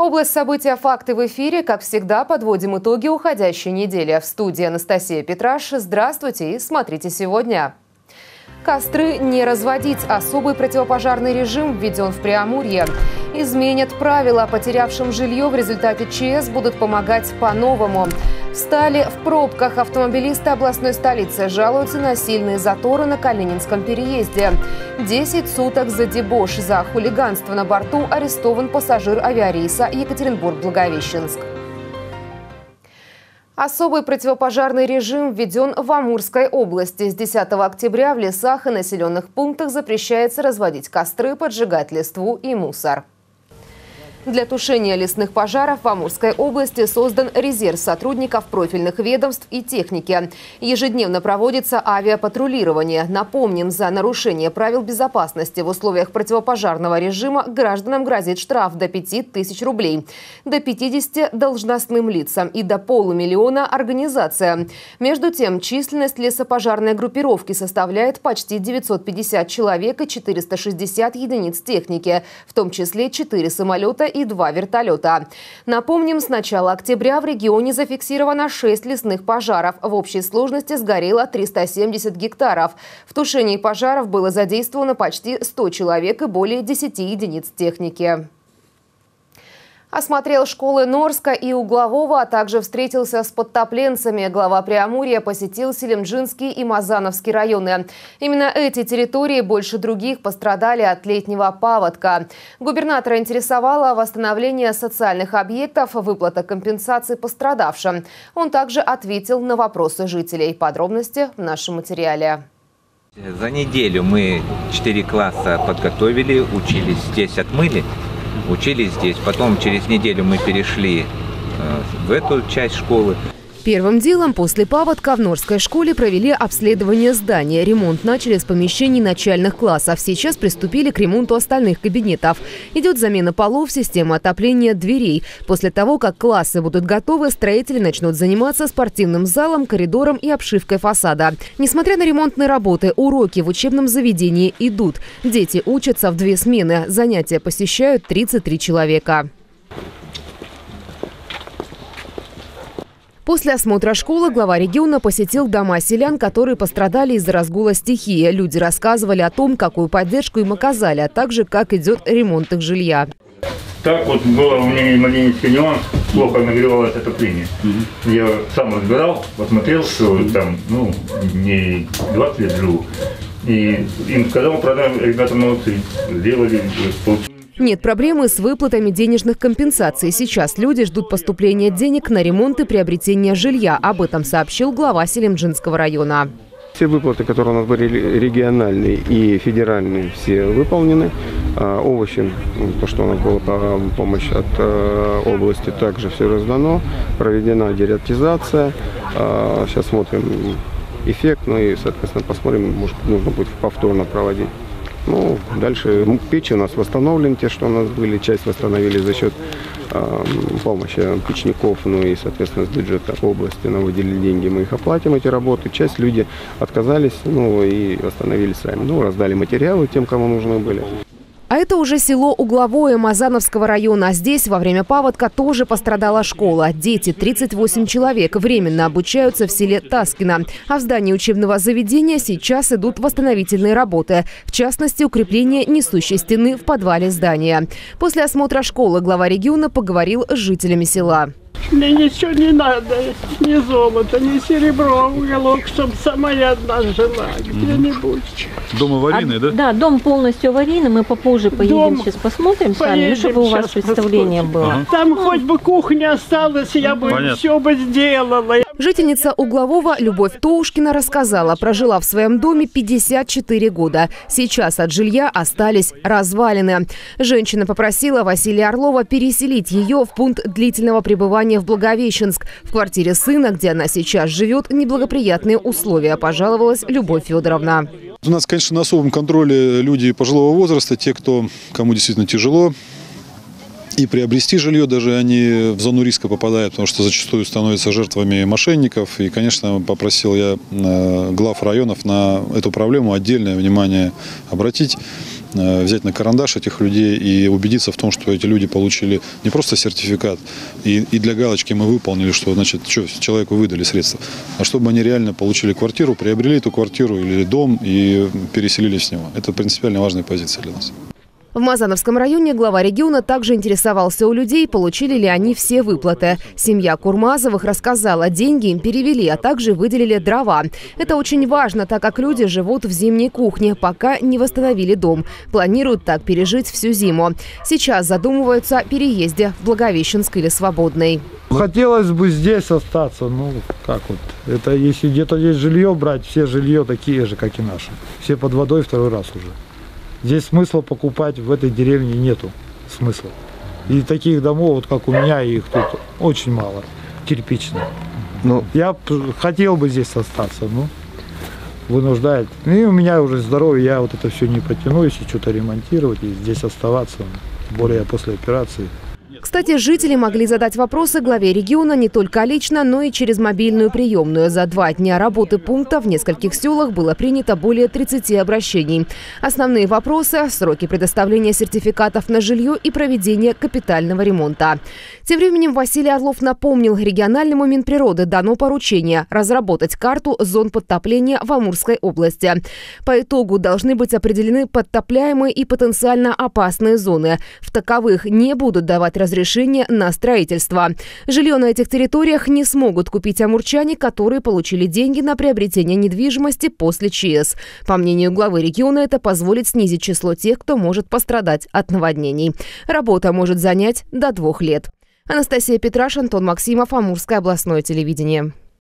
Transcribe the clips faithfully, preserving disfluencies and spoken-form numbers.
Область события «Факты» в эфире. Как всегда, подводим итоги уходящей недели. В студии Анастасия Петраш. Здравствуйте и смотрите сегодня. Костры не разводить. Особый противопожарный режим введен в Преамурье. Изменят правила. Потерявшим жилье в результате ЧС будут помогать по-новому. Встали в пробках. Автомобилисты областной столицы жалуются на сильные заторы на Калининском переезде. десять суток за дебош. За хулиганство на борту арестован пассажир авиарейса Екатеринбург-Благовещенск. Особый противопожарный режим введен в Амурской области. С десятого октября в лесах и населенных пунктах запрещается разводить костры, поджигать листву и мусор. Для тушения лесных пожаров в Амурской области создан резерв сотрудников профильных ведомств и техники. Ежедневно проводится авиапатрулирование. Напомним, за нарушение правил безопасности в условиях противопожарного режима гражданам грозит штраф до пяти тысяч рублей, до пятидесяти должностным лицам и до полумиллиона организациям. Между тем, численность лесопожарной группировки составляет почти девятьсот пятьдесят человек и четыреста шестьдесят единиц техники, в том числе четыре самолета и два вертолета. Напомним, с начала октября в регионе зафиксировано шесть лесных пожаров. В общей сложности сгорело триста семьдесят гектаров. В тушении пожаров было задействовано почти сто человек и более десяти единиц техники. Осмотрел школы Норска и Углового, а также встретился с подтопленцами. Глава Преамурья посетил Селимджинский и Мазановский районы. Именно эти территории больше других пострадали от летнего паводка. Губернатора интересовало восстановление социальных объектов, выплата компенсаций пострадавшим. Он также ответил на вопросы жителей. Подробности в нашем материале. За неделю мы четыре класса подготовили, учились здесь, отмыли. Учились здесь. Потом через неделю мы перешли в эту часть школы. Первым делом после паводка в Норской школе провели обследование здания. Ремонт начали с помещений начальных классов. Сейчас приступили к ремонту остальных кабинетов. Идет замена полов, система отопления, дверей. После того, как классы будут готовы, строители начнут заниматься спортивным залом, коридором и обшивкой фасада. Несмотря на ремонтные работы, уроки в учебном заведении идут. Дети учатся в две смены. Занятия посещают тридцать три человека. После осмотра школы глава региона посетил дома селян, которые пострадали из-за разгула стихии. Люди рассказывали о том, какую поддержку им оказали, а также как идет ремонт их жилья. Так вот было у меня маленький нюанс, плохо нагревалось отопление. Mm-hmm. Я сам разбирал, посмотрел, что там, ну, не двадцать лет живу. И им сказал, правда, ребята молодцы, сделали. Нет проблемы с выплатами денежных компенсаций. Сейчас люди ждут поступления денег на ремонт и приобретение жилья. Об этом сообщил глава Селимджинского района. Все выплаты, которые у нас были региональные и федеральные, все выполнены. Овощи, то, что у нас была помощь от области, также все раздано. Проведена дератизация. Сейчас смотрим эффект, ну и, соответственно, посмотрим, может, нужно будет повторно проводить. Ну, дальше печи у нас восстановлены, те, что у нас были. Часть восстановили за счет э, помощи печников, ну и, соответственно, с бюджета области нам выделили деньги, мы их оплатим, эти работы. Часть люди отказались, ну и восстановили сами. Ну, раздали материалы тем, кому нужны были. А это уже село Угловое Мазановского района. Здесь во время паводка тоже пострадала школа. Дети, тридцать восемь человек, временно обучаются в селе Таскино. А в здании учебного заведения сейчас идут восстановительные работы. В частности, укрепление несущей стены в подвале здания. После осмотра школы глава региона поговорил с жителями села. Мне ничего не надо, ни золота, ни серебро в уголок, чтобы самая одна жила где-нибудь. Дом аварийный, а, да? Да, дом полностью аварийный. Мы попозже поедем, дом сейчас посмотрим сами, ну, чтобы у вас представление посмотрим. было. Ага. Там хоть бы кухня осталась, я бы Понятно. все бы сделала. Жительница Углового Любовь Тоушкина рассказала, прожила в своем доме пятьдесят четыре года. Сейчас от жилья остались развалины. Женщина попросила Василия Орлова переселить ее в пункт длительного пребывания в Благовещенск. В квартире сына, где она сейчас живет, неблагоприятные условия, пожаловалась Любовь Федоровна. У нас, конечно, на особом контроле люди пожилого возраста, те, кто, кому действительно тяжело. И приобрести жилье, даже они в зону риска попадают, потому что зачастую становятся жертвами мошенников. И, конечно, попросил я глав районов на эту проблему отдельное внимание обратить. взять на карандаш этих людей и убедиться в том, что эти люди получили не просто сертификат, и, и для галочки мы выполнили, что, значит, что, человеку выдали средства, а чтобы они реально получили квартиру, приобрели эту квартиру или дом и переселились с него. Это принципиально важная позиция для нас. В Мазановском районе глава региона также интересовался у людей, получили ли они все выплаты. Семья Курмазовых рассказала, деньги им перевели, а также выделили дрова. Это очень важно, так как люди живут в зимней кухне, пока не восстановили дом. Планируют так пережить всю зиму. Сейчас задумываются о переезде в Благовещенск или Свободный. Хотелось бы здесь остаться, ну как вот. Это если где-то есть жилье брать, все жилье такие же, как и наши. Все под водой второй раз уже. Здесь смысла покупать в этой деревне нету смысла. И таких домов, вот как у меня, их тут очень мало, кирпичных. Ну, я хотел бы здесь остаться, но вынуждает. И у меня уже здоровье, я вот это все не потяну, если что-то ремонтировать и здесь оставаться, более после операции. Кстати, жители могли задать вопросы главе региона не только лично, но и через мобильную приемную. За два дня работы пункта в нескольких селах было принято более тридцати обращений. Основные вопросы – сроки предоставления сертификатов на жилье и проведения капитального ремонта. Тем временем Василий Орлов напомнил, региональному Минприроды дано поручение разработать карту зон подтопления в Амурской области. По итогу должны быть определены подтопляемые и потенциально опасные зоны. В таковых не будут давать разрешения разрешение на строительство. Жилье на этих территориях не смогут купить амурчане, которые получили деньги на приобретение недвижимости после ЧС. По мнению главы региона, это позволит снизить число тех, кто может пострадать от наводнений. Работа может занять до двух лет. Анастасия Петраш, Антон Максимов, Амурское областное телевидение.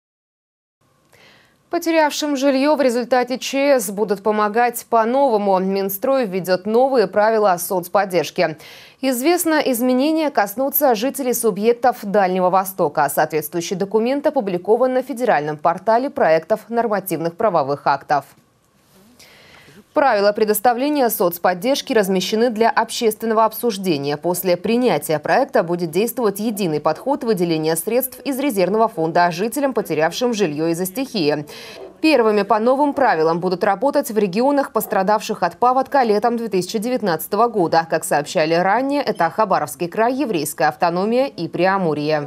Потерявшим жилье в результате ЧС будут помогать по-новому. Минстрой введет новые правила соцподдержки. Известно, изменения коснутся жителей субъектов Дальнего Востока. Соответствующий документ опубликован на федеральном портале проектов нормативных правовых актов. Правила предоставления соцподдержки размещены для общественного обсуждения. После принятия проекта будет действовать единый подход выделения средств из резервного фонда жителям, потерявшим жилье из-за стихии. Первыми по новым правилам будут работать в регионах, пострадавших от паводка летом две тысячи девятнадцатого года. Как сообщали ранее, это Хабаровский край, Еврейская автономия и Преамурье.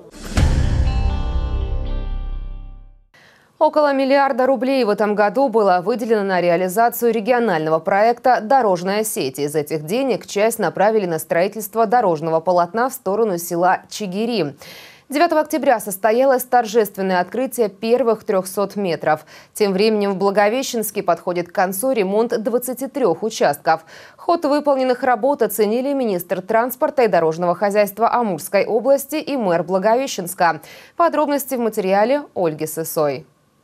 Около миллиарда рублей в этом году было выделено на реализацию регионального проекта «Дорожная сеть». Из этих денег часть направили на строительство дорожного полотна в сторону села Чигири. девятого октября состоялось торжественное открытие первых трёхсот метров. Тем временем в Благовещенске подходит к концу ремонт двадцати трёх участков. Ход выполненных работ оценили министр транспорта и дорожного хозяйства Амурской области и мэр Благовещенска. Подробности в материале Ольги Сысой.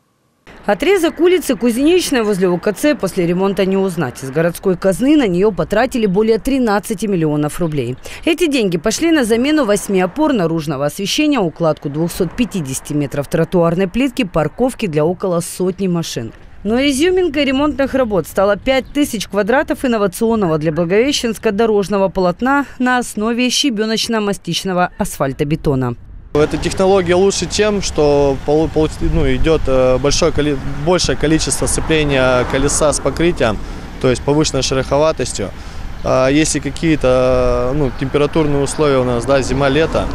Отрезок улицы Кузнечной возле УКЦ после ремонта не узнать. Из городской казны на нее потратили более тринадцати миллионов рублей. Эти деньги пошли на замену восьми опор наружного освещения, укладку двухсот пятидесяти метров тротуарной плитки, парковки для около сотни машин. Но изюминкой ремонтных работ стало пять тысяч квадратов инновационного для Благовещенска дорожного полотна на основе щебеночно-мастичного асфальтобетона. Эта технология лучше тем, что ну, идет большое, большее количество сцепления колеса с покрытием, то есть повышенной шероховатостью. Если какие-то ну, температурные условия у нас, да, зима-лето,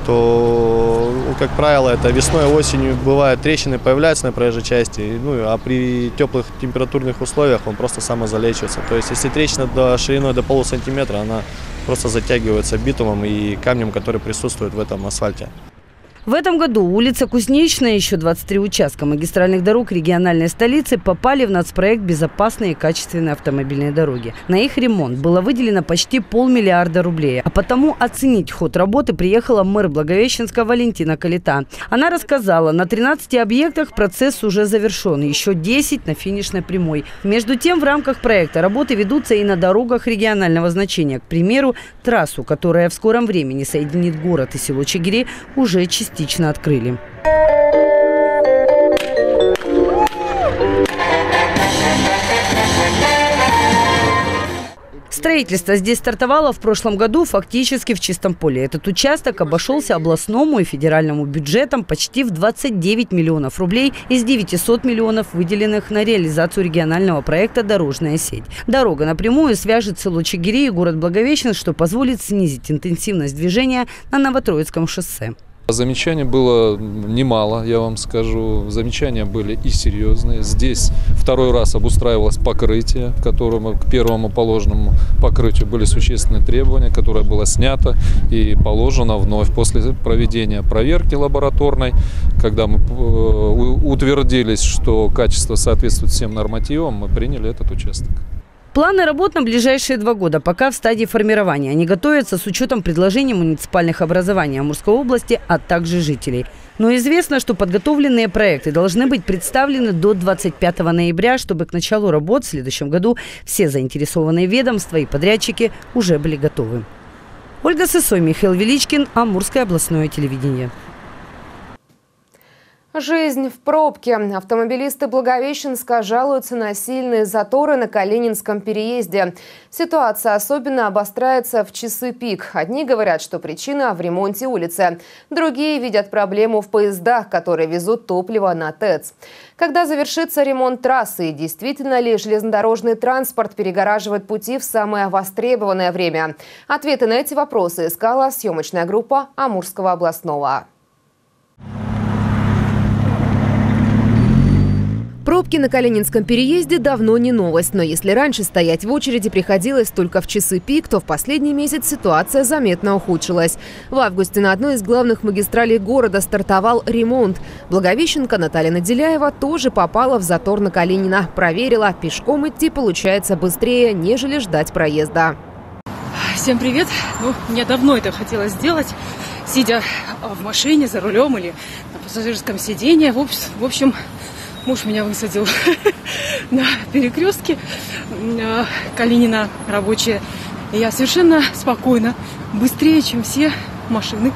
то, как правило, это весной и осенью бывают трещины, появляются на проезжей части, ну, а при теплых температурных условиях он просто самозалечивается. То есть, если трещина до шириной до полусантиметра, она просто затягивается битумом и камнем, который присутствует в этом асфальте. В этом году улица Кузнечная и еще двадцать три участка магистральных дорог региональной столицы попали в нацпроект «Безопасные и качественные автомобильные дороги». На их ремонт было выделено почти полмиллиарда рублей. А потому оценить ход работы приехала мэр Благовещенска Валентина Калита. Она рассказала, на тринадцати объектах процесс уже завершен, еще десять на финишной прямой. Между тем, в рамках проекта работы ведутся и на дорогах регионального значения. К примеру, трассу, которая в скором времени соединит город и село Чигири, уже частично частично открыли. Строительство здесь стартовало в прошлом году фактически в чистом поле. Этот участок обошелся областному и федеральному бюджетам почти в двадцать девять миллионов рублей из девятисот миллионов, выделенных на реализацию регионального проекта «Дорожная сеть». Дорога напрямую свяжет село Чигири и город Благовещенск, что позволит снизить интенсивность движения на Новотроицком шоссе. Замечаний было немало, я вам скажу. Замечания были и серьезные. Здесь второй раз обустраивалось покрытие, к которому, к первому положенному покрытию были существенные требования, которое было снято и положено вновь после проведения проверки лабораторной, когда мы утвердились, что качество соответствует всем нормативам, мы приняли этот участок. Планы работ на ближайшие два года пока в стадии формирования. Они готовятся с учетом предложений муниципальных образований Амурской области, а также жителей. Но известно, что подготовленные проекты должны быть представлены до двадцать пятого ноября, чтобы к началу работ в следующем году все заинтересованные ведомства и подрядчики уже были готовы. Ольга Сысой, Михаил Величкин, Амурское областное телевидение. Жизнь в пробке. Автомобилисты Благовещенска жалуются на сильные заторы на Калининском переезде. Ситуация особенно обостряется в часы пик. Одни говорят, что причина в ремонте улицы. Другие видят проблему в поездах, которые везут топливо на ТЭЦ. Когда завершится ремонт трассы и действительно ли железнодорожный транспорт перегораживает пути в самое востребованное время? Ответы на эти вопросы искала съемочная группа Амурского областного. Пробки на Калининском переезде давно не новость, но если раньше стоять в очереди приходилось только в часы пик, то в последний месяц ситуация заметно ухудшилась. В августе на одной из главных магистралей города стартовал ремонт. Благовещенка Наталья Наделяева тоже попала в затор на Калинина. Проверила, пешком идти получается быстрее, нежели ждать проезда. Всем привет! Ну, мне давно это хотелось сделать, сидя в машине за рулем или на пассажирском сиденье. В общем, муж меня высадил на перекрестке Калинина рабочая. И я совершенно спокойно, быстрее, чем все машины,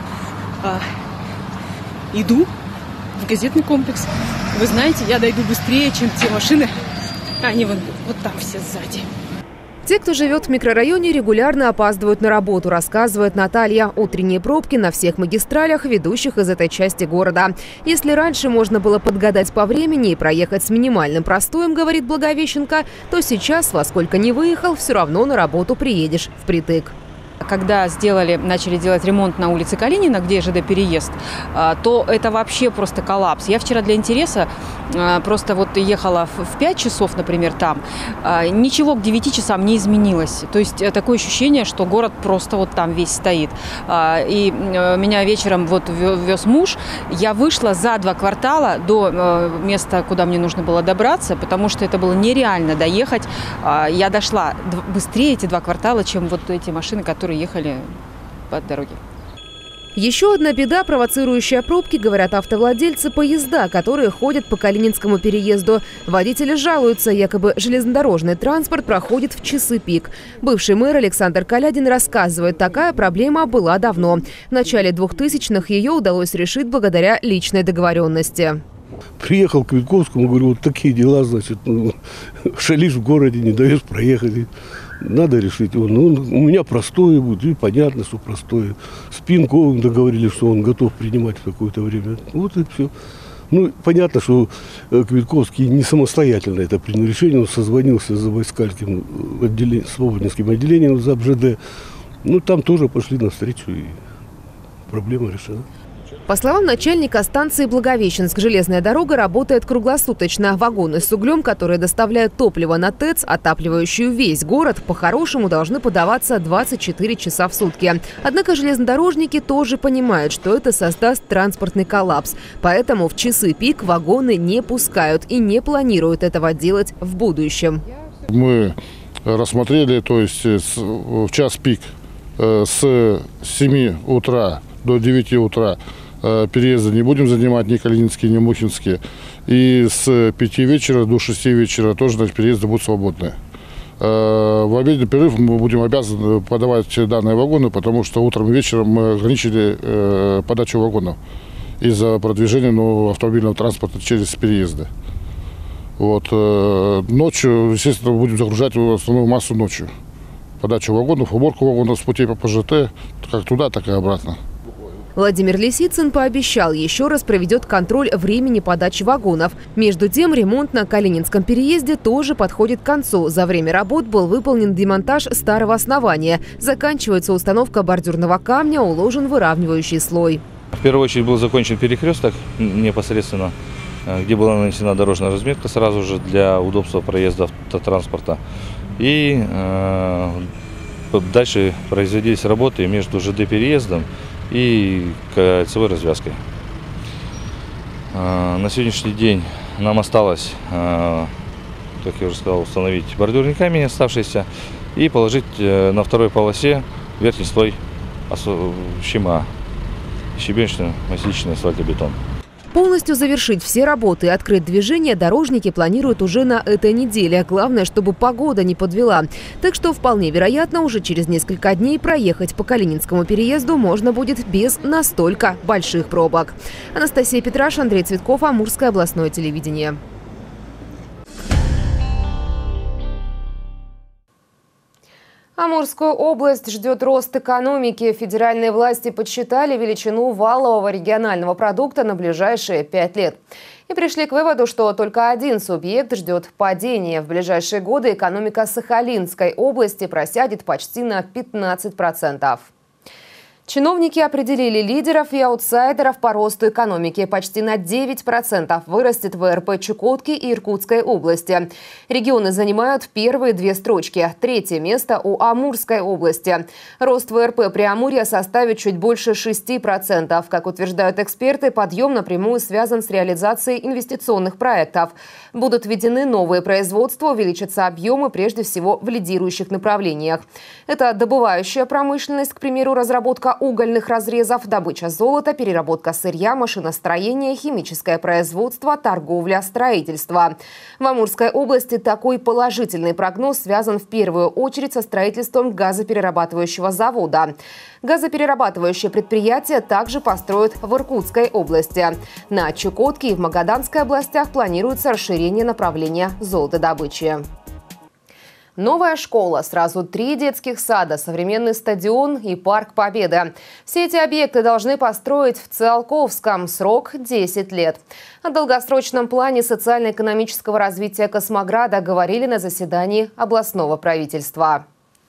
иду в газетный комплекс. Вы знаете, я дойду быстрее, чем те машины. Они вон, вот там все сзади. Те, кто живет в микрорайоне, регулярно опаздывают на работу, рассказывает Наталья. Утренние пробки на всех магистралях, ведущих из этой части города. Если раньше можно было подгадать по времени и проехать с минимальным простоем, говорит Благовещенка, то сейчас, во сколько ни выехал, все равно на работу приедешь впритык. Когда сделали, начали делать ремонт на улице Калинина, где ЖД-переезд, то это вообще просто коллапс. Я вчера для интереса просто вот ехала в пять часов, например, там. Ничего к девяти часам не изменилось. То есть такое ощущение, что город просто вот там весь стоит. И меня вечером вот вез муж. Я вышла за два квартала до места, куда мне нужно было добраться, потому что это было нереально доехать. Я дошла быстрее эти два квартала, чем вот эти машины, которые ехали по дороге. Еще одна беда, провоцирующая пробки, говорят автовладельцы, поезда, которые ходят по Калининскому переезду. Водители жалуются, якобы железнодорожный транспорт проходит в часы пик. Бывший мэр Александр Калядин рассказывает, такая проблема была давно. В начале двухтысячных ее удалось решить благодаря личной договоренности. Приехал к Витковскому, говорю, вот такие дела, значит, ну, шалишь в городе, не даешь проехать. Надо решить. Он, ну, у меня простое будет, и понятно, что простое. С Пинковым договорились, что он готов принимать в какое-то время. Вот и все. Ну, понятно, что Квитковский не самостоятельно это принял решение. Он созвонился с Забайкальским отделением, Свободнинским отделением ЗАП-ЖД. Ну, там тоже пошли навстречу, и проблема решена. По словам начальника станции Благовещенск, железная дорога работает круглосуточно. Вагоны с углем, которые доставляют топливо на ТЭЦ, отапливающую весь город, по-хорошему должны подаваться двадцать четыре часа в сутки. Однако железнодорожники тоже понимают, что это создаст транспортный коллапс. Поэтому в часы пик вагоны не пускают и не планируют этого делать в будущем. Мы рассмотрели, то есть в час пик с семи утра до девяти утра переезда не будем занимать ни Калининские, ни Мухинские. И с пяти вечера до шести вечера тоже, значит, переезды будут свободные. В обеденный перерыв мы будем обязаны подавать данные вагоны, потому что утром и вечером мы ограничили подачу вагонов из-за продвижения нового автомобильного транспорта через переезды. Вот. Ночью, естественно, будем загружать основную массу ночью. подачу вагонов, уборку вагонов с путей по ПЖТ, как туда, так и обратно. Владимир Лисицын пообещал, еще раз проведет контроль времени подачи вагонов. Между тем, ремонт на Калининском переезде тоже подходит к концу. За время работ был выполнен демонтаж старого основания. Заканчивается установка бордюрного камня, уложен выравнивающий слой. В первую очередь был закончен перекресток непосредственно, где была нанесена дорожная разметка сразу же для удобства проезда автотранспорта. И э, дальше производились работы между ЖД-переездом и кольцевой развязкой. На сегодняшний день нам осталось, как я уже сказал, установить бордюрный камень оставшийся и положить на второй полосе верхний слой щема, щебеночно-масличный асфальтобетон. Полностью завершить все работы и открыть движение дорожники планируют уже на этой неделе. Главное, чтобы погода не подвела. Так что вполне вероятно, уже через несколько дней проехать по Калининскому переезду можно будет без настолько больших пробок. Анастасия Петраш, Андрей Цветков, Амурское областное телевидение. Амурскую область ждет рост экономики. Федеральные власти подсчитали величину валового регионального продукта на ближайшие пять лет. И пришли к выводу, что только один субъект ждет падения. В ближайшие годы экономика Сахалинской области просядет почти на пятнадцать процентов. Чиновники определили лидеров и аутсайдеров по росту экономики. Почти на девять процентов вырастет ВРП Чукотки и Иркутской области. Регионы занимают первые две строчки. Третье место у Амурской области. Рост ВРП Преамурья составит чуть больше шести процентов. Как утверждают эксперты, подъем напрямую связан с реализацией инвестиционных проектов. Будут введены новые производства, увеличатся объемы, прежде всего в лидирующих направлениях. Это добывающая промышленность, к примеру, разработка угольных разрезов, добыча золота, переработка сырья, машиностроение, химическое производство, торговля, строительство. В Амурской области такой положительный прогноз связан в первую очередь со строительством газоперерабатывающего завода. Газоперерабатывающее предприятие также построят в Иркутской области. На Чукотке и в Магаданской областях планируется расширение направления золотодобычи. Новая школа, сразу три детских сада, современный стадион и парк Победы. Все эти объекты должны построить в Циолковском. Срок – десять лет. О долгосрочном плане социально-экономического развития Космограда говорили на заседании областного правительства.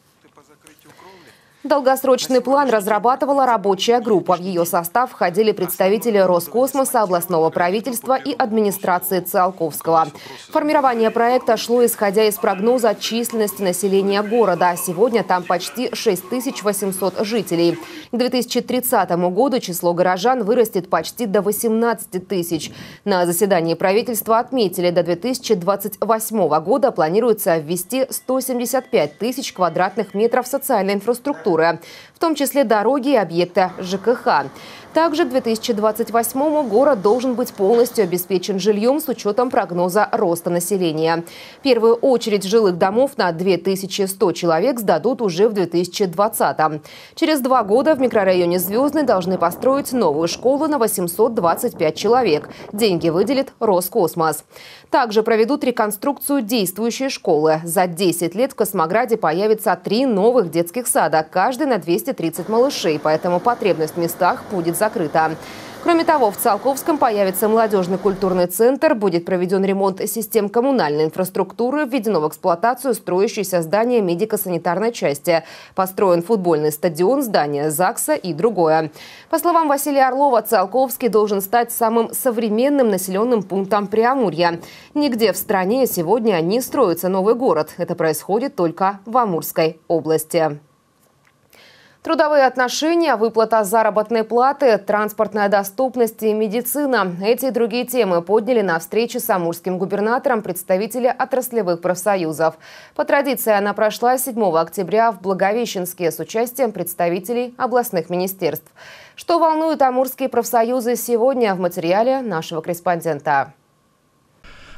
Долгосрочный план разрабатывала рабочая группа. В ее состав входили представители Роскосмоса, областного правительства и администрации Циолковского. Формирование проекта шло исходя из прогноза численности населения города. Сегодня там почти шесть тысяч восемьсот жителей. К две тысячи тридцатому году число горожан вырастет почти до восемнадцати тысяч. На заседании правительства отметили, до две тысячи двадцать восьмого года планируется ввести сто семьдесят пять тысяч квадратных метров социальной инфраструктуры, в том числе дороги и объекты ЖКХ. Также к две тысячи двадцать восьмому город должен быть полностью обеспечен жильем с учетом прогноза роста населения. Первую очередь жилых домов на две тысячи сто человек сдадут уже в две тысячи двадцатом. Через два года в микрорайоне Звездный должны построить новую школу на восемьсот двадцать пять человек. Деньги выделит Роскосмос. Также проведут реконструкцию действующей школы. За десять лет в Космограде появится три новых детских сада, каждый на двести тридцать малышей, поэтому потребность в местах будет закрыта. Кроме того, в Циолковском появится молодежный культурный центр, будет проведен ремонт систем коммунальной инфраструктуры, введено в эксплуатацию строящееся здание медико-санитарной части, построен футбольный стадион, здание ЗАГСа и другое. По словам Василия Орлова, Циолковский должен стать самым современным населенным пунктом Преамурья. Нигде в стране сегодня не строится новый город. Это происходит только в Амурской области. Трудовые отношения, выплата заработной платы, транспортная доступность и медицина. Эти и другие темы подняли на встрече с амурским губернатором представители отраслевых профсоюзов. По традиции она прошла седьмого октября в Благовещенске с участием представителей областных министерств. Что волнует амурские профсоюзы сегодня, в материале нашего корреспондента.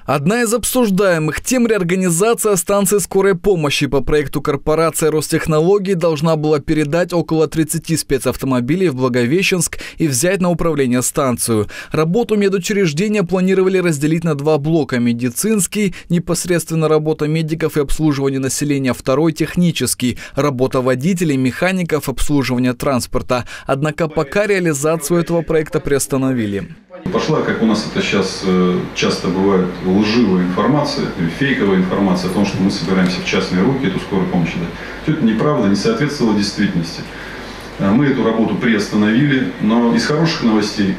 Одна из обсуждаемых тем – реорганизация станции скорой помощи. По проекту корпорация Ростехнологий должна была передать около тридцати спецавтомобилей в Благовещенск и взять на управление станцию. Работу медучреждения планировали разделить на два блока – медицинский, непосредственно работа медиков и обслуживание населения, второй – технический, работа водителей, механиков, обслуживание транспорта. Однако пока реализацию этого проекта приостановили. Пошла, как у нас это сейчас часто бывает, лживая информация, фейковая информация о том, что мы собираемся в частные руки эту скорую помощь дать. Все это неправда, не соответствовало действительности. Мы эту работу приостановили, но из хороших новостей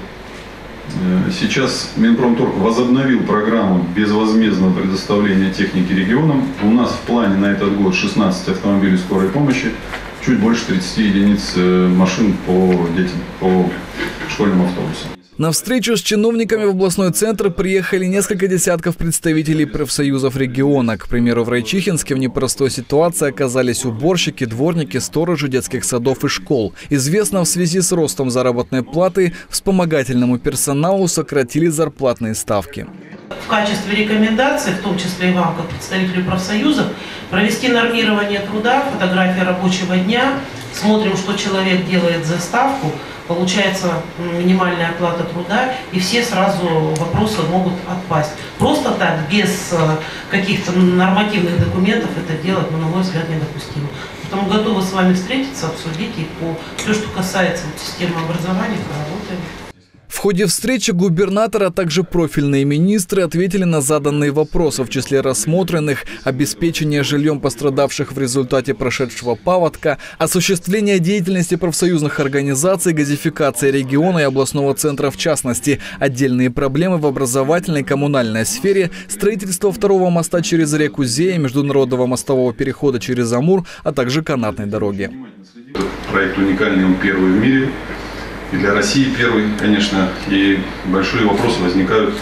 сейчас Минпромторг возобновил программу безвозмездного предоставления техники регионам. У нас в плане на этот год шестнадцать автомобилей скорой помощи, чуть больше тридцати единиц машин по детям, по школьным автобусам. На встречу с чиновниками в областной центр приехали несколько десятков представителей профсоюзов региона. К примеру, в Райчихинске в непростой ситуации оказались уборщики, дворники, сторожи детских садов и школ. Известно, в связи с ростом заработной платы вспомогательному персоналу сократили зарплатные ставки. В качестве рекомендаций, в том числе и вам, как представителю профсоюзов, провести нормирование труда, фотография рабочего дня, смотрим, что человек делает за ставку, получается минимальная оплата труда, и все сразу вопросы могут отпасть. Просто так, без каких-то нормативных документов это делать, ну, на мой взгляд, недопустимо. Поэтому готовы с вами встретиться, обсудить, и по все, что касается вот, системы образования, поработаем. В ходе встречи губернатора, а также профильные министры ответили на заданные вопросы, в числе рассмотренных обеспечение жильем пострадавших в результате прошедшего паводка, осуществление деятельности профсоюзных организаций, газификация региона и областного центра в частности, отдельные проблемы в образовательной и коммунальной сфере, строительство второго моста через реку Зея, международного мостового перехода через Амур, а также канатной дороги. Проект уникальный, он первый в мире. И для России первый, конечно, и большие вопросы возникают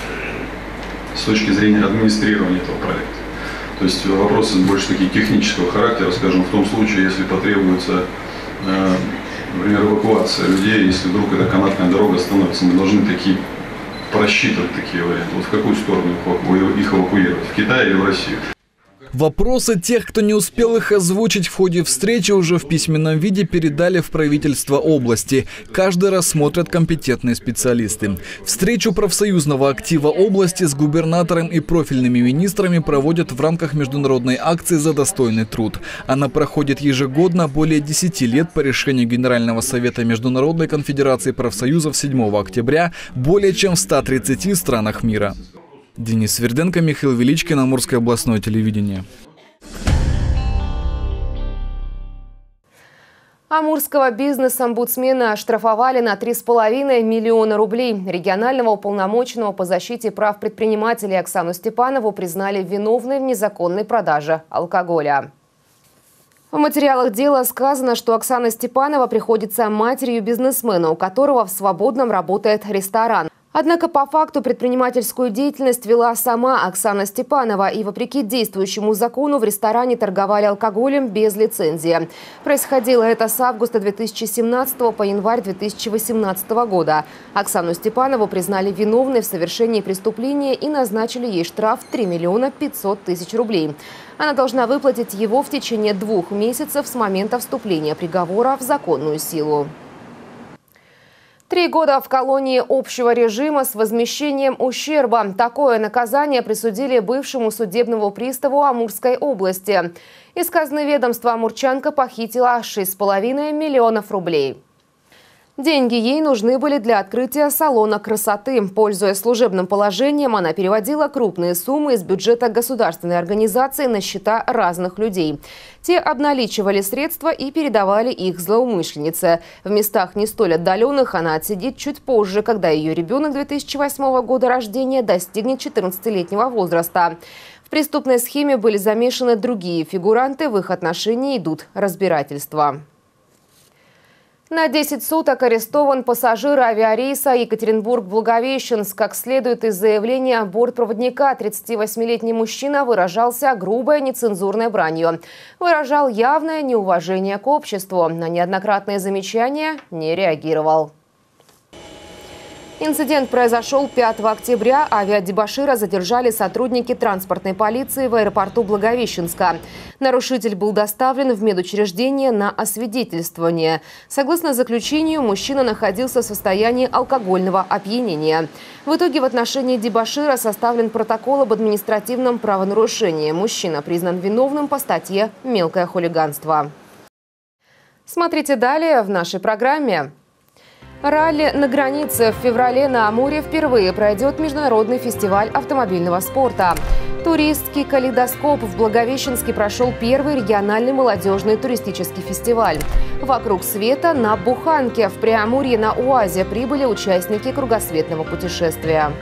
с точки зрения администрирования этого проекта. То есть вопросы больше такие технического характера, скажем, в том случае, если потребуется, э, например, эвакуация людей, если вдруг эта канатная дорога становится, мы должны такие просчитывать такие варианты. Вот в какую сторону их эвакуировать, в Китай или в Россию? Вопросы тех, кто не успел их озвучить в ходе встречи, уже в письменном виде передали в правительство области. Каждый раз смотрят компетентные специалисты. Встречу профсоюзного актива области с губернатором и профильными министрами проводят в рамках международной акции «За достойный труд». Она проходит ежегодно более десяти лет по решению Генерального совета Международной конфедерации профсоюзов седьмого октября более чем в ста тридцати странах мира. Денис Сверденко, Михаил Величкин, Амурское областное телевидение. Амурского бизнес-омбудсмена оштрафовали на три с половиной миллиона рублей. Регионального уполномоченного по защите прав предпринимателей Оксану Степанову признали виновной в незаконной продаже алкоголя. В материалах дела сказано, что Оксана Степанова приходится матерью бизнесмена, у которого в Свободном работает ресторан. Однако по факту предпринимательскую деятельность вела сама Оксана Степанова, и вопреки действующему закону в ресторане торговали алкоголем без лицензии. Происходило это с августа две тысячи семнадцатого по январь две тысячи восемнадцатого года. Оксану Степанову признали виновной в совершении преступления и назначили ей штраф три миллиона пятьсот тысяч рублей. Она должна выплатить его в течение двух месяцев с момента вступления приговора в законную силу. Три года в колонии общего режима с возмещением ущерба. Такое наказание присудили бывшему судебному приставу Амурской области. Из казны ведомства амурчанка похитила шесть с половиной миллионов рублей. Деньги ей нужны были для открытия салона красоты. Пользуясь служебным положением, она переводила крупные суммы из бюджета государственной организации на счета разных людей. Те обналичивали средства и передавали их злоумышленнице. В местах не столь отдаленных она отсидит чуть позже, когда ее ребенок две тысячи восьмого года рождения достигнет четырнадцатилетнего возраста. В преступной схеме были замешаны другие фигуранты, в их отношении идут разбирательства. На десять суток арестован пассажир авиарейса Екатеринбург-Благовещенск. Как следует из заявления бортпроводника, тридцативосьмилетний мужчина выражался грубой нецензурной бранью. Выражал явное неуважение к обществу. На неоднократные замечания не реагировал. Инцидент произошел пятого октября. Авиадебошира задержали сотрудники транспортной полиции в аэропорту Благовещенска. Нарушитель был доставлен в медучреждение на освидетельствование. Согласно заключению, мужчина находился в состоянии алкогольного опьянения. В итоге в отношении дебошира составлен протокол об административном правонарушении. Мужчина признан виновным по статье «Мелкое хулиганство». Смотрите далее в нашей программе. Ралли на границе. В феврале на Амуре впервые пройдет международный фестиваль автомобильного спорта. Туристский калейдоскоп. В Благовещенске прошел первый региональный молодежный туристический фестиваль. Вокруг света на Буханке. В Преамурье на УАЗе прибыли участники кругосветного путешествия.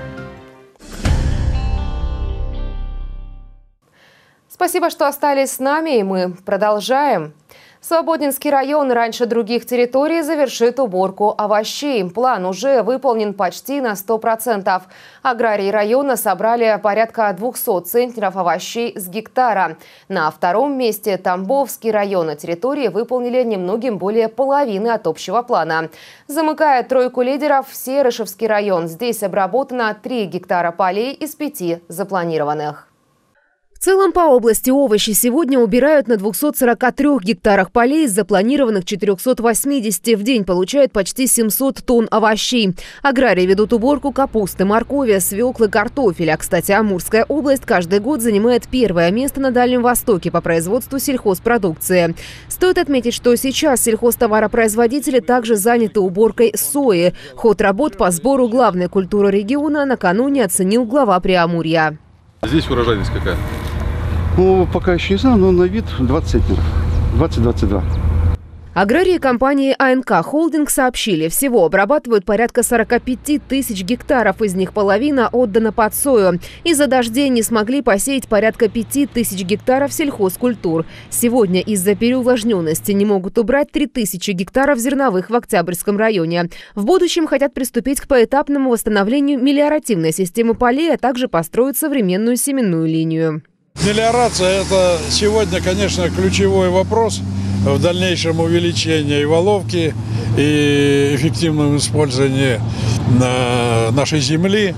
Спасибо, что остались с нами, и мы продолжаем. Свободинский район раньше других территорий завершит уборку овощей. План уже выполнен почти на сто процентов. Аграрии района собрали порядка двухсот центнеров овощей с гектара. На втором месте Тамбовский район. На территории выполнили немногим более половины от общего плана. Замыкает тройку лидеров Серышевский район. Здесь обработано три гектара полей из пяти запланированных. В целом по области овощи сегодня убирают на двухстах сорока трёх гектарах полей из запланированных четырёхсот восьмидесяти. В день получают почти семьсот тонн овощей. Аграрии ведут уборку капусты, моркови, свеклы, картофеля. Кстати, Амурская область каждый год занимает первое место на Дальнем Востоке по производству сельхозпродукции. Стоит отметить, что сейчас сельхозтоваропроизводители также заняты уборкой сои. Ход работ по сбору главной культуры региона накануне оценил глава Преамурья. Здесь урожайность какая? Ну, пока еще не знаю, но на вид двадцать центнеров. двадцать — двадцать два. Аграрии компании АНК Холдинг сообщили, всего обрабатывают порядка сорока пяти тысяч гектаров, из них половина отдана под сою. Из-за дождей не смогли посеять порядка пяти тысяч гектаров сельхозкультур. Сегодня из-за переувлажненности не могут убрать три тысячи гектаров зерновых в Октябрьском районе. В будущем хотят приступить к поэтапному восстановлению мелиоративной системы полей, а также построить современную семенную линию. Мелиорация – это сегодня, конечно, ключевой вопрос в дальнейшем увеличении и воловки, и эффективном использовании нашей земли.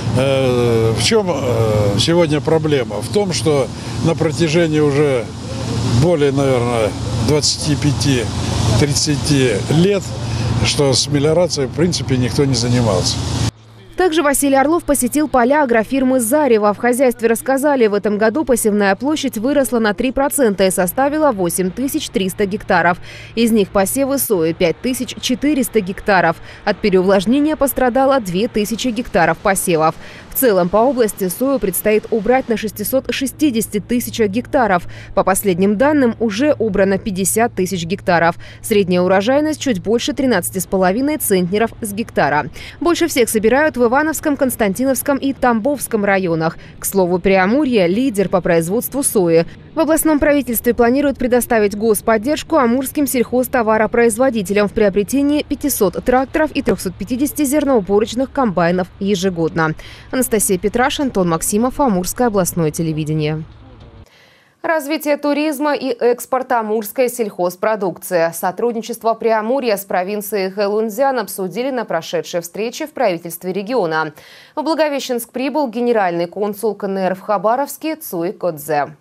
В чем сегодня проблема? В том, что на протяжении уже более, наверное, двадцати пяти — тридцати лет, что с мелиорацией, в принципе, никто не занимался. Также Василий Орлов посетил поля агрофирмы «Зарево». В хозяйстве рассказали, в этом году посевная площадь выросла на три процента и составила восемь тысяч триста гектаров. Из них посевы сои – пять тысяч четыреста гектаров. От переувлажнения пострадало две тысячи гектаров посевов. В целом по области сою предстоит убрать на шестисот шестидесяти тысячах гектаров. По последним данным, уже убрано пятьдесят тысяч гектаров. Средняя урожайность чуть больше тринадцати с половиной центнеров с гектара. Больше всех собирают в Ивановском, Константиновском и Тамбовском районах. К слову, Преамурье – лидер по производству сои. В областном правительстве планируют предоставить господдержку амурским сельхозтоваропроизводителям в приобретении пятисот тракторов и трёхсот пятидесяти зерноуборочных комбайнов ежегодно. Анастасия Петраш, Антон Максимов, Амурское областное телевидение. Развитие туризма и экспорта амурской сельхозпродукции. Сотрудничество Преамурья с провинцией Хэлунцзян обсудили на прошедшей встрече в правительстве региона. В Благовещенск прибыл генеральный консул КНР в Хабаровске Цуй Кодзе.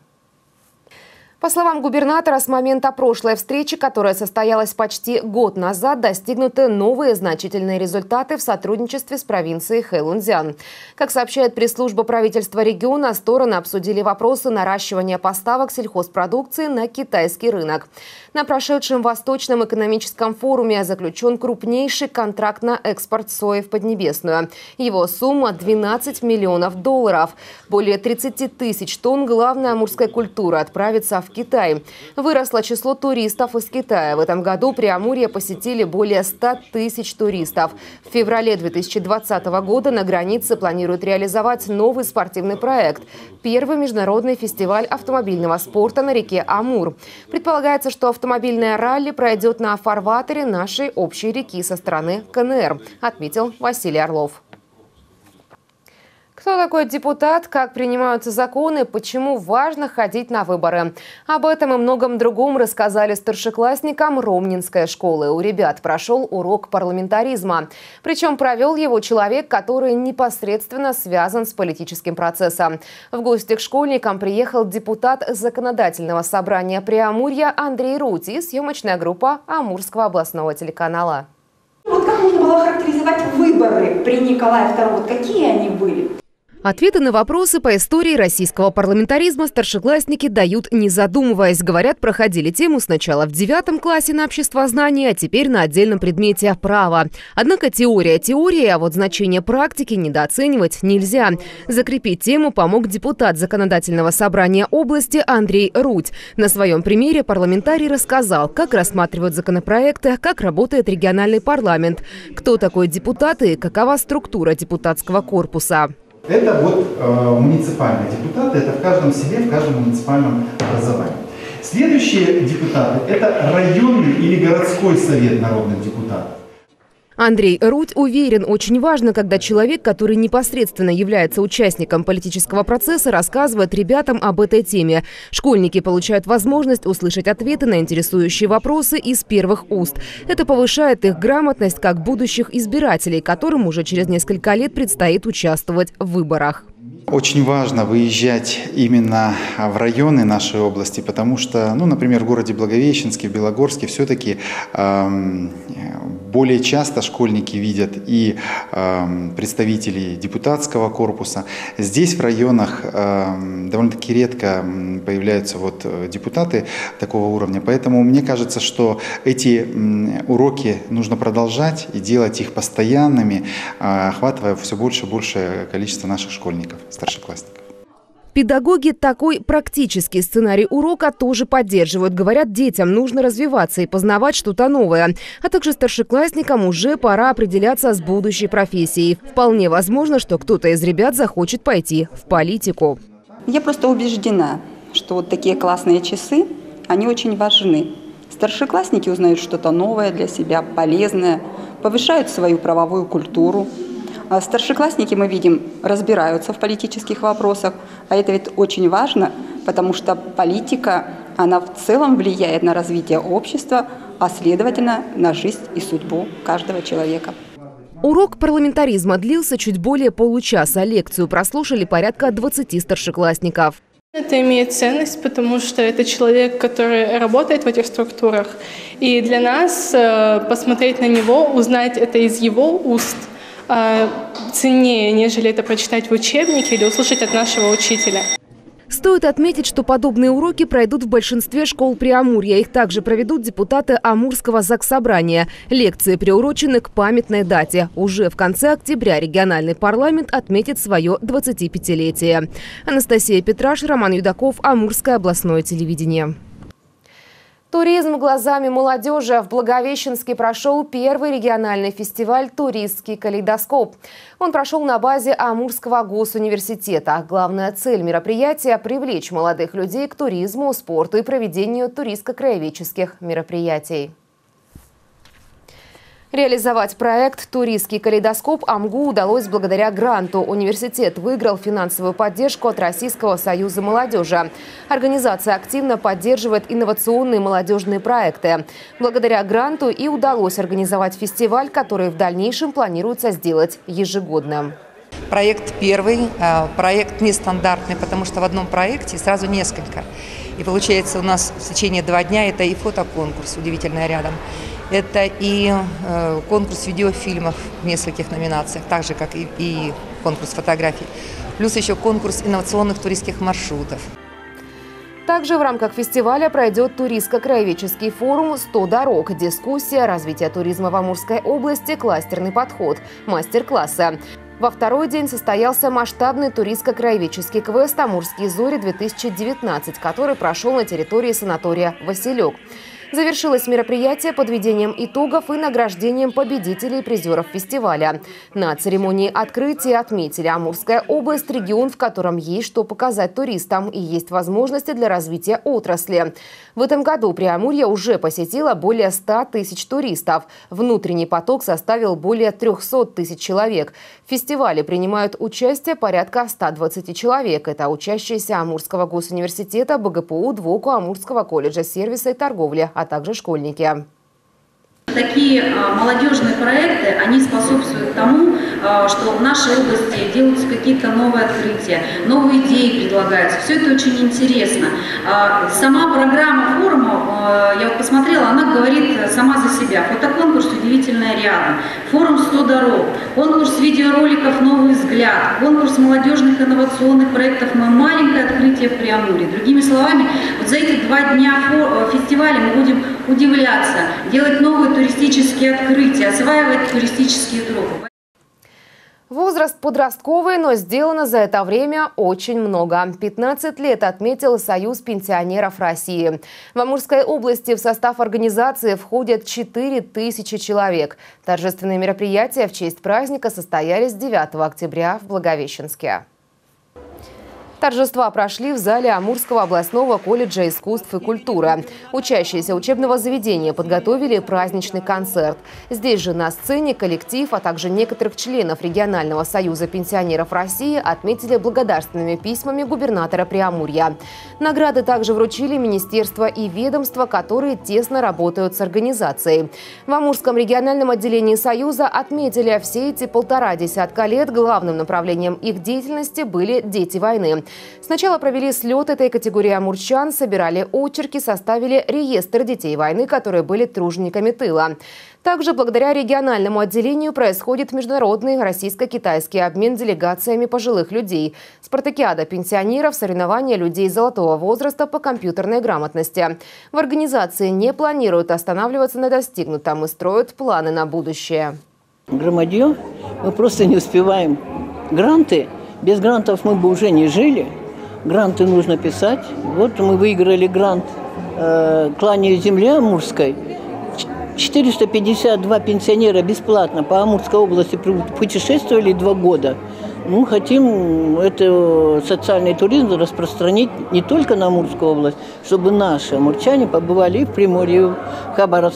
По словам губернатора, с момента прошлой встречи, которая состоялась почти год назад, достигнуты новые значительные результаты в сотрудничестве с провинцией Хэлунцзян. Как сообщает пресс-служба правительства региона, стороны обсудили вопросы наращивания поставок сельхозпродукции на китайский рынок. На прошедшем Восточном экономическом форуме заключен крупнейший контракт на экспорт сои в Поднебесную. Его сумма – двенадцать миллионов долларов. Более тридцати тысяч тонн главной амурской культуры отправится в Китай. Выросло число туристов из Китая. В этом году Преамурье посетили более ста тысяч туристов. В феврале две тысячи двадцатого года на границе планируют реализовать новый спортивный проект – первый международный фестиваль автомобильного спорта на реке Амур. Предполагается, что автомобильное ралли пройдет на фарватере нашей общей реки со стороны КНР, отметил Василий Орлов. Кто такой депутат, как принимаются законы, почему важно ходить на выборы? Об этом и многом другом рассказали старшеклассникам Ромнинской школы. У ребят прошел урок парламентаризма. Причем провел его человек, который непосредственно связан с политическим процессом. В гости к школьникам приехал депутат Законодательного собрания Преамурья Андрей Руть и съемочная группа Амурского областного телеканала. Вот как можно было характеризовать выборы при Николае втором? Вот какие они были? Ответы на вопросы по истории российского парламентаризма старшеклассники дают не задумываясь. Говорят, проходили тему сначала в девятом классе на обществознание, а теперь на отдельном предмете право. Однако теория теории, а вот значение практики недооценивать нельзя. Закрепить тему помог депутат Законодательного собрания области Андрей Руть. На своем примере парламентарий рассказал, как рассматривают законопроекты, как работает региональный парламент, кто такой депутат и какова структура депутатского корпуса. Это вот э, муниципальные депутаты, это в каждом селе, в каждом муниципальном образовании. Следующие депутаты – это районный или городской совет народных депутатов. Андрей Руть уверен, очень важно, когда человек, который непосредственно является участником политического процесса, рассказывает ребятам об этой теме. Школьники получают возможность услышать ответы на интересующие вопросы из первых уст. Это повышает их грамотность как будущих избирателей, которым уже через несколько лет предстоит участвовать в выборах. Очень важно выезжать именно в районы нашей области, потому что, ну, например, в городе Благовещенске, в Белогорске все-таки э, более часто школьники видят и э, представителей депутатского корпуса. Здесь в районах э, довольно-таки редко появляются вот депутаты такого уровня, поэтому мне кажется, что эти э, уроки нужно продолжать и делать их постоянными, э, охватывая все больше и большее количество наших школьников, старшеклассников. Педагоги такой практический сценарий урока тоже поддерживают. Говорят, детям нужно развиваться и познавать что-то новое. А также старшеклассникам уже пора определяться с будущей профессией. Вполне возможно, что кто-то из ребят захочет пойти в политику. Я просто убеждена, что вот такие классные часы, они очень важны. Старшеклассники узнают что-то новое для себя, полезное, повышают свою правовую культуру. А старшеклассники, мы видим, разбираются в политических вопросах, а это ведь очень важно, потому что политика, она в целом влияет на развитие общества, а следовательно на жизнь и судьбу каждого человека. Урок парламентаризма длился чуть более получаса. Лекцию прослушали порядка двадцати старшеклассников. Это имеет ценность, потому что это человек, который работает в этих структурах. И для нас посмотреть на него, узнать это из его уст – ценнее, нежели это прочитать в учебнике или услышать от нашего учителя. Стоит отметить, что подобные уроки пройдут в большинстве школ Преамурья. Их также проведут депутаты Амурского заксобрания. Лекции приурочены к памятной дате. Уже в конце октября региональный парламент отметит свое двадцатипятилетие. Анастасия Петраш, Роман Юдаков, Амурское областное телевидение. Туризм глазами молодежи. В Благовещенске прошел первый региональный фестиваль «Туристский калейдоскоп». Он прошел на базе Амурского госуниверситета. Главная цель мероприятия – привлечь молодых людей к туризму, спорту и проведению туристско-краеведческих мероприятий. Реализовать проект «Туристский калейдоскоп» АМГУ удалось благодаря гранту. Университет выиграл финансовую поддержку от Российского союза молодежи. Организация активно поддерживает инновационные молодежные проекты. Благодаря гранту и удалось организовать фестиваль, который в дальнейшем планируется сделать ежегодным. Проект первый, проект нестандартный, потому что в одном проекте сразу несколько. И получается у нас в течение два дня это и фотоконкурс «Удивительное рядом», это и э, конкурс видеофильмов в нескольких номинациях, так же, как и, и конкурс фотографий. Плюс еще конкурс инновационных туристских маршрутов. Также в рамках фестиваля пройдет туристско-краеведческий форум «сто дорог», дискуссия, развитие туризма в Амурской области, кластерный подход, мастер-классы. Во второй день состоялся масштабный туристско-краеведческий квест «Амурские зори-две тысячи девятнадцать», который прошел на территории санатория «Василек». Завершилось мероприятие подведением итогов и награждением победителей и призеров фестиваля. На церемонии открытия отметили: Амурская область – регион, в котором есть что показать туристам и есть возможности для развития отрасли. В этом году Преамурье уже посетило более ста тысяч туристов. Внутренний поток составил более трёхсот тысяч человек. В фестивале принимают участие порядка ста двадцати человек. Это учащиеся Амурского госуниверситета, БГПУ, ДВОКу, Амурского колледжа сервиса и торговли, а также школьники. Такие а, молодежные проекты, они способствуют тому, а, что в нашей области делаются какие-то новые открытия, новые идеи предлагаются. Все это очень интересно. А, сама программа форума, а, я вот посмотрела, она говорит сама за себя. Фотоконкурс «Удивительное рядом», форум «сто дорог», конкурс видеороликов «Новый взгляд», конкурс молодежных инновационных проектов «Мое маленькое открытие в Преамурье». Другими словами, вот за эти два дня фестиваля мы будем удивляться, делать новые туристические открытия, осваивать туристические тропы. Возраст подростковый, но сделано за это время очень много. пятнадцать лет отметил Союз пенсионеров России. В Амурской области в состав организации входят четыре тысячи человек. Торжественные мероприятия в честь праздника состоялись девятого октября в Благовещенске. Торжества прошли в зале Амурского областного колледжа искусств и культуры. Учащиеся учебного заведения подготовили праздничный концерт. Здесь же на сцене коллектив, а также некоторых членов регионального союза пенсионеров России отметили благодарственными письмами губернатора Преамурья. Награды также вручили министерства и ведомства, которые тесно работают с организацией. В Амурском региональном отделении союза отметили, все эти полтора десятка лет главным направлением их деятельности были дети войны. Сначала провели слет этой категории амурчан, собирали очерки, составили реестр детей войны, которые были тружениками тыла. Также благодаря региональному отделению происходит международный российско-китайский обмен делегациями пожилых людей, спартакиада пенсионеров, соревнования людей золотого возраста по компьютерной грамотности. В организации не планируют останавливаться на достигнутом и строят планы на будущее. Громадье, мы просто не успеваем. Гранты. Без грантов мы бы уже не жили. Гранты нужно писать. Вот мы выиграли грант э, «Кланяю земле» Амурской. четыреста пятьдесят два пенсионера бесплатно по Амурской области путешествовали два года. Ну, хотим это социальный туризм распространить не только на Амурскую область, чтобы наши амурчане побывали и в Приморье, и в Хабаровске.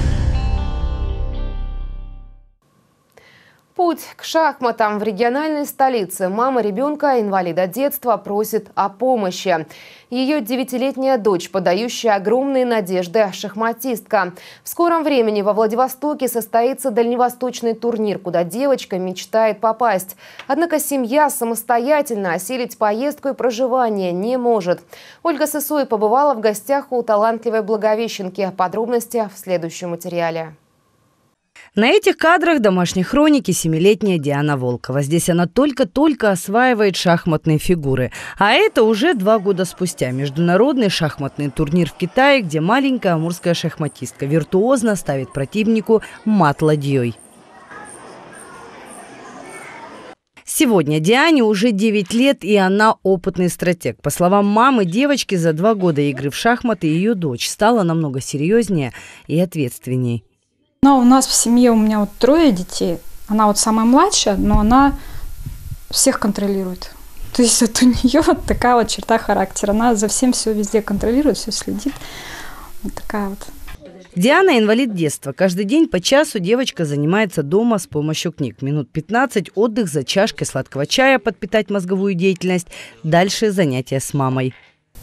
Путь к шахматам в региональной столице. Мама ребенка, инвалида детства, просит о помощи. Ее девятилетняя дочь, подающая огромные надежды, шахматистка. В скором времени во Владивостоке состоится дальневосточный турнир, куда девочка мечтает попасть. Однако семья самостоятельно осилить поездку и проживание не может. Ольга Сысой побывала в гостях у талантливой благовещенки. Подробности в следующем материале. На этих кадрах домашней хроники семилетняя Диана Волкова. Здесь она только-только осваивает шахматные фигуры. А это уже два года спустя международный шахматный турнир в Китае, где маленькая амурская шахматистка виртуозно ставит противнику мат ладьей. Сегодня Диане уже девять лет, и она опытный стратег. По словам мамы девочки, за два года игры в шахматы ее дочь стала намного серьезнее и ответственней. Но у нас в семье, у меня вот трое детей, она вот самая младшая, но она всех контролирует. То есть вот у нее вот такая вот черта характера, она за всем все везде контролирует, все следит, вот такая вот. Диана инвалид детства. Каждый день по часу девочка занимается дома с помощью книг. Минут пятнадцать отдых за чашкой сладкого чая, подпитать мозговую деятельность. Дальше занятия с мамой.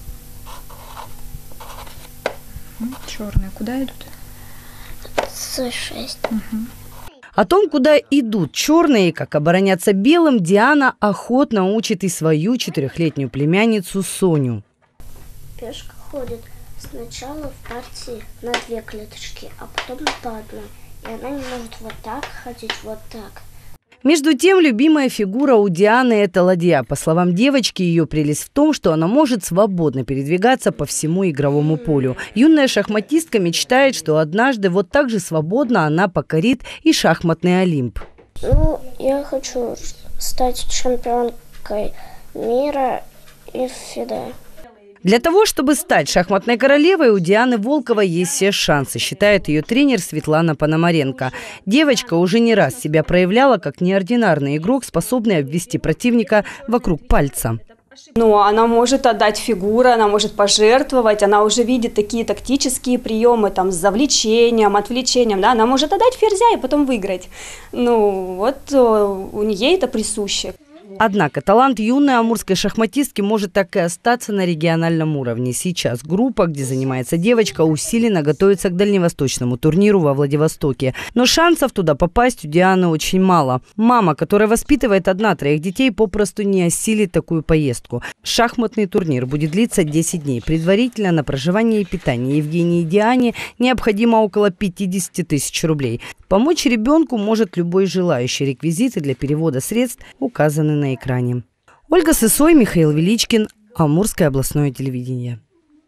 Черные куда идут? С шесть. Угу. О том, куда идут черные и как обороняться белым, Диана охотно учит и свою четырехлетнюю племянницу Соню. Пешка ходит сначала в партии на две клеточки, а потом по одной. И она не может вот так ходить, вот так. Между тем, любимая фигура у Дианы – это ладья. По словам девочки, ее прелесть в том, что она может свободно передвигаться по всему игровому полю. Юная шахматистка мечтает, что однажды вот так же свободно она покорит и шахматный Олимп. Ну, я хочу стать чемпионкой мира и ФИДЕ. Для того, чтобы стать шахматной королевой, у Дианы Волковой есть все шансы, считает ее тренер Светлана Пономаренко. Девочка уже не раз себя проявляла как неординарный игрок, способный обвести противника вокруг пальца. Ну, она может отдать фигуры, она может пожертвовать, она уже видит такие тактические приемы там, с завлечением, отвлечением. Да? Она может отдать ферзя и потом выиграть. Ну, вот у нее это присуще. Однако талант юной амурской шахматистки может так и остаться на региональном уровне. Сейчас группа, где занимается девочка, усиленно готовится к дальневосточному турниру во Владивостоке. Но шансов туда попасть у Дианы очень мало. Мама, которая воспитывает одна-троих детей, попросту не осилит такую поездку. Шахматный турнир будет длиться десять дней. Предварительно на проживание и питание Евгении и Диане необходимо около пятидесяти тысяч рублей. Помочь ребенку может любой желающий. Реквизиты для перевода средств указаны на экране. Ольга Сысой, Михаил Величкин, Амурское областное телевидение.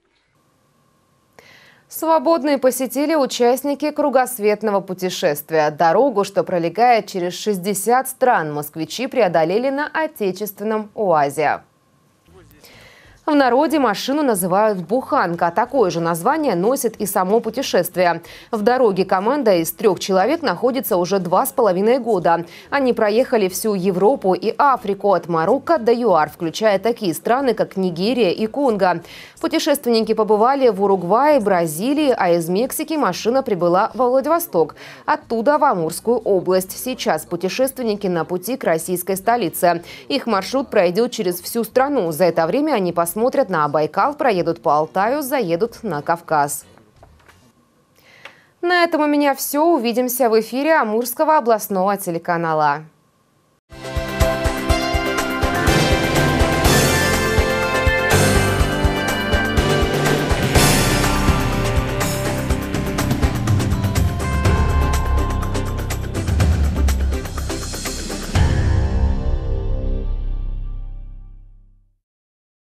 Свободные посетили участники кругосветного путешествия. Дорогу, что пролегает через шестьдесят стран, москвичи преодолели на отечественном УАЗе. В народе машину называют «буханка». Такое же название носит и само путешествие. В дороге команда из трех человек находится уже два с половиной года. Они проехали всю Европу и Африку от Марокко до ЮАР, включая такие страны, как Нигерия и Конго. Путешественники побывали в Уругвае, Бразилии, а из Мексики машина прибыла во Владивосток. Оттуда в Амурскую область. Сейчас путешественники на пути к российской столице. Их маршрут пройдет через всю страну. За это время они посмотрят Смотрят на Байкал, проедут по Алтаю, заедут на Кавказ. На этом у меня все. Увидимся в эфире Амурского областного телеканала.